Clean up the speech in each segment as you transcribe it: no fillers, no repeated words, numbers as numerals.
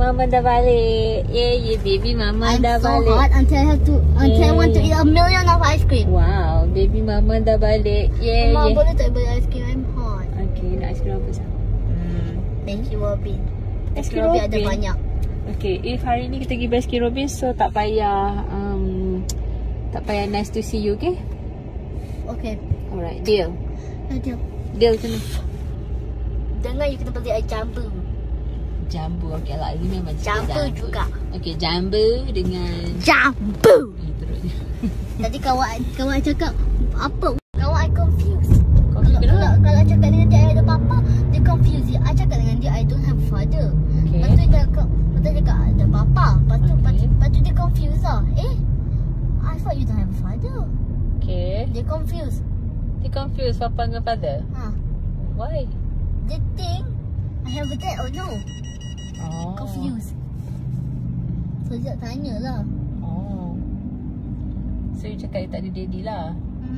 mama dah balik. Yeah, baby mama dah I'm so balik. hot until I want to eat a million of ice cream. Wow, baby mama dah balik. Yeah, Mama, yeah. boleh tak beli ice cream? I'm hot. Okay, nak ice cream apa sah? Thank you, Robin. Ice Baskin cream Robin ada Robbins. banyak. Okay, if hari ni kita pergi Baskin Robbins, so tak payah nice to see you, okay? Okay. Alright, deal. Ada. Deal kena. Dengar you kena beli air jambu. Jambu, okay lah. Ini memang Jambu juga. Okay, jambu dengan... Jambu! Terusnya. Tadi kawan cakap apa? Kawan I confused. Confused kenapa? Kalau cakap dengan dia I ada papa, dia confused. I cakap dengan dia I don't have father. Okay. Lepas tu dia cakap ada papa. Lepas tu dia confused lah. I thought you don't have a father. Okay. Dia confused. Dia confused papa dengan father? Why? Dia think I have a dad or no. Oh. Confused. So dia tanya lah. Oh. So you cakap you tak ada daddy lah?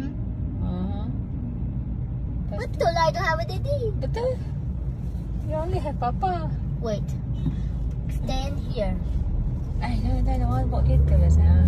Betul lah I don't have a daddy. Betul. You only have papa. Wait. Stand here. I don't want bawa kereta lah Sam.